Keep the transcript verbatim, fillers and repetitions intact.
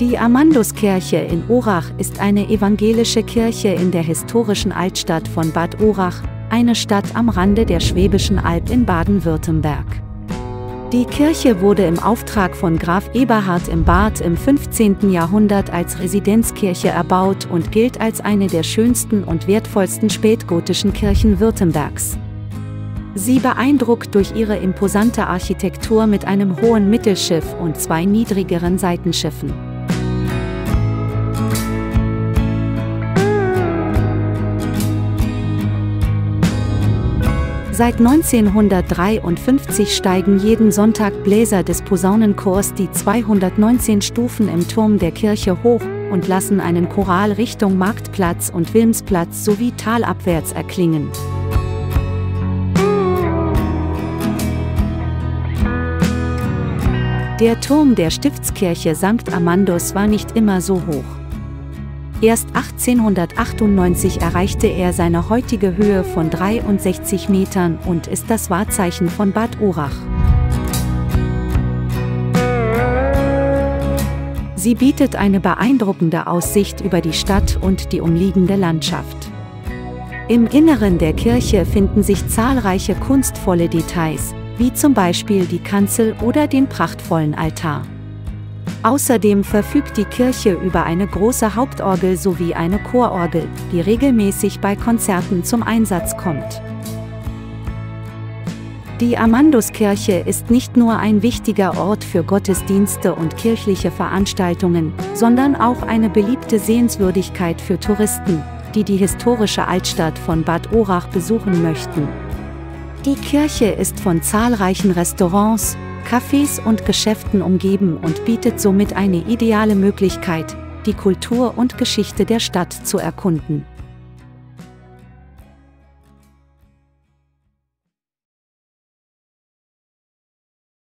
Die Amanduskirche in Urach ist eine evangelische Kirche in der historischen Altstadt von Bad Urach, eine Stadt am Rande der Schwäbischen Alb in Baden-Württemberg. Die Kirche wurde im Auftrag von Graf Eberhard im Bad im fünfzehnten Jahrhundert als Residenzkirche erbaut und gilt als eine der schönsten und wertvollsten spätgotischen Kirchen Württembergs. Sie beeindruckt durch ihre imposante Architektur mit einem hohen Mittelschiff und zwei niedrigeren Seitenschiffen. Seit neunzehnhundertdreiundfünfzig steigen jeden Sonntag Bläser des Posaunenchors die zweihundertneunzehn Stufen im Turm der Kirche hoch und lassen einen Choral Richtung Marktplatz und Wilmsplatz sowie talabwärts erklingen. Der Turm der Stiftskirche Sankt Amandus war nicht immer so hoch. Erst achtzehnhundertachtundneunzig erreichte er seine heutige Höhe von dreiundsechzig Metern und ist das Wahrzeichen von Bad Urach. Sie bietet eine beeindruckende Aussicht über die Stadt und die umliegende Landschaft. Im Inneren der Kirche finden sich zahlreiche kunstvolle Details, wie zum Beispiel die Kanzel oder den prachtvollen Altar. Außerdem verfügt die Kirche über eine große Hauptorgel sowie eine Chororgel, die regelmäßig bei Konzerten zum Einsatz kommt. Die Amanduskirche ist nicht nur ein wichtiger Ort für Gottesdienste und kirchliche Veranstaltungen, sondern auch eine beliebte Sehenswürdigkeit für Touristen, die die historische Altstadt von Bad Urach besuchen möchten. Die Kirche ist von zahlreichen Restaurants, Cafés und Geschäften umgeben und bietet somit eine ideale Möglichkeit, die Kultur und Geschichte der Stadt zu erkunden.